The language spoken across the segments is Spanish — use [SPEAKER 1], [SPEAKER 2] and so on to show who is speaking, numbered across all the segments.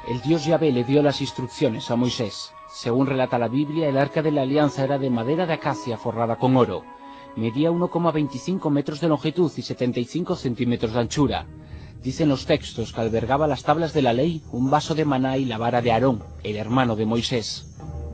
[SPEAKER 1] El Dios Yahvé le dio las instrucciones a Moisés. Según relata la Biblia, el arca de la alianza era de madera de acacia forrada con oro. Medía 1,25 metros de longitud y 75 centímetros de anchura. Dicen los textos que albergaba las tablas de la ley, un vaso de maná y la vara de Aarón, el hermano de Moisés.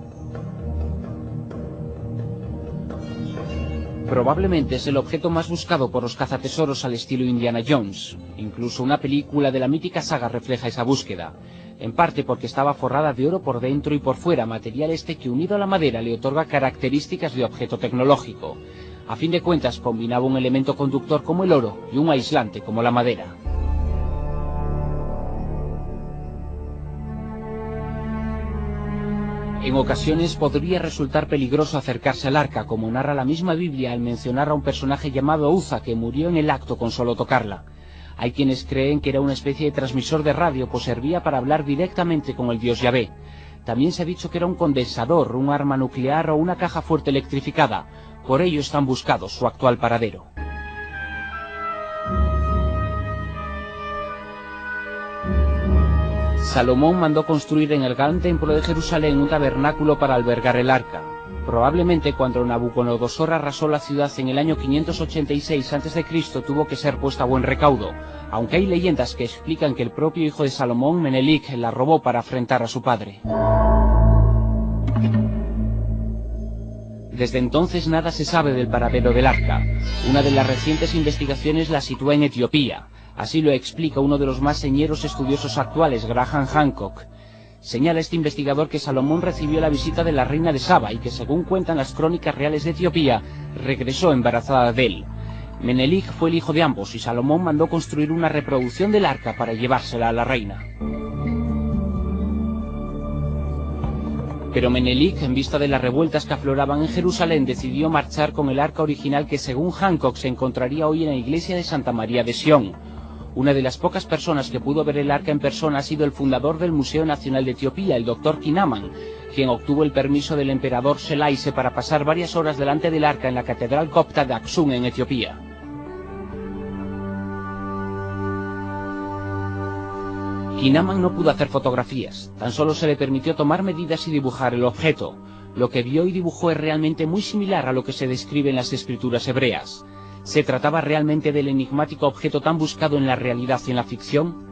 [SPEAKER 1] Probablemente es el objeto más buscado por los cazatesoros al estilo Indiana Jones. Incluso una película de la mítica saga refleja esa búsqueda. En parte porque estaba forrada de oro por dentro y por fuera, material este que unido a la madera le otorga características de objeto tecnológico. A fin de cuentas combinaba un elemento conductor como el oro y un aislante como la madera. En ocasiones podría resultar peligroso acercarse al arca, como narra la misma Biblia al mencionar a un personaje llamado Uza que murió en el acto con solo tocarla. Hay quienes creen que era una especie de transmisor de radio, pues servía para hablar directamente con el Dios Yahvé. También se ha dicho que era un condensador, un arma nuclear o una caja fuerte electrificada. Por ello están buscados su actual paradero. Salomón mandó construir en el Gran Templo de Jerusalén un tabernáculo para albergar el arca. Probablemente cuando Nabucodonosor arrasó la ciudad en el año 586 a.C. tuvo que ser puesta a buen recaudo, aunque hay leyendas que explican que el propio hijo de Salomón, Menelik, la robó para afrentar a su padre. Desde entonces nada se sabe del paradero del arca. Una de las recientes investigaciones la sitúa en Etiopía. Así lo explica uno de los más señeros estudiosos actuales, Graham Hancock. Señala este investigador que Salomón recibió la visita de la reina de Saba y que, según cuentan las crónicas reales de Etiopía, regresó embarazada de él. Menelik fue el hijo de ambos y Salomón mandó construir una reproducción del arca para llevársela a la reina. Pero Menelik, en vista de las revueltas que afloraban en Jerusalén, decidió marchar con el arca original que, según Hancock, se encontraría hoy en la iglesia de Santa María de Sion. Una de las pocas personas que pudo ver el arca en persona ha sido el fundador del Museo Nacional de Etiopía, el Dr. Kinaman, quien obtuvo el permiso del emperador Selaise para pasar varias horas delante del arca en la Catedral Copta de Aksum en Etiopía. Kinaman no pudo hacer fotografías, tan solo se le permitió tomar medidas y dibujar el objeto. Lo que vio y dibujó es realmente muy similar a lo que se describe en las escrituras hebreas. ¿Se trataba realmente del enigmático objeto tan buscado en la realidad y en la ficción?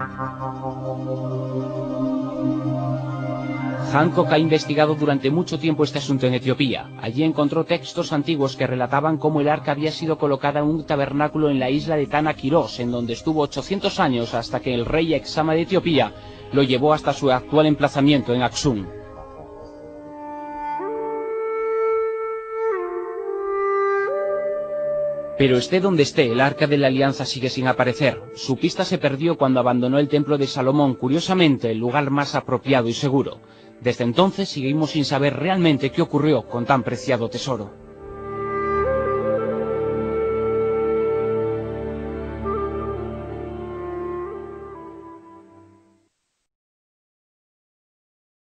[SPEAKER 1] Hancock ha investigado durante mucho tiempo este asunto en Etiopía. Allí encontró textos antiguos que relataban cómo el arca había sido colocada en un tabernáculo en la isla de Tanakiros, en donde estuvo 800 años hasta que el rey Exama de Etiopía lo llevó hasta su actual emplazamiento en Aksum. Pero esté donde esté, el arca de la alianza sigue sin aparecer. Su pista se perdió cuando abandonó el templo de Salomón, curiosamente el lugar más apropiado y seguro. Desde entonces seguimos sin saber realmente qué ocurrió con tan preciado tesoro.